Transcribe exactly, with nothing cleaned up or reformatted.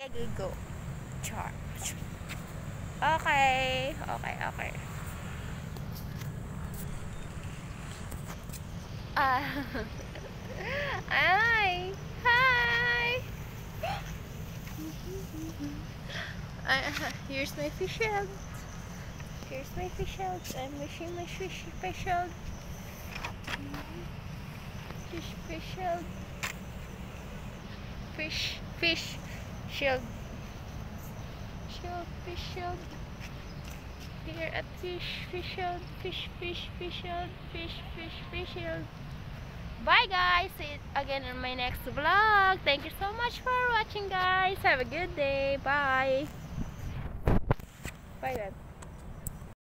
Go. Charge. Okay. Okay, okay. Ah. Hi. Hi. Uh, here's my fish shield. Here's my fish shield. I'm wishing my fish fish shield. Fish fish shield. Fish fish shield. Shield fish shield. Here at fish fish shield. Fish fish fish shield. Fish fish fish shield. Bye guys. See you again in my next vlog. Thank you so much for watching guys. Have a good day. Bye. Bye then.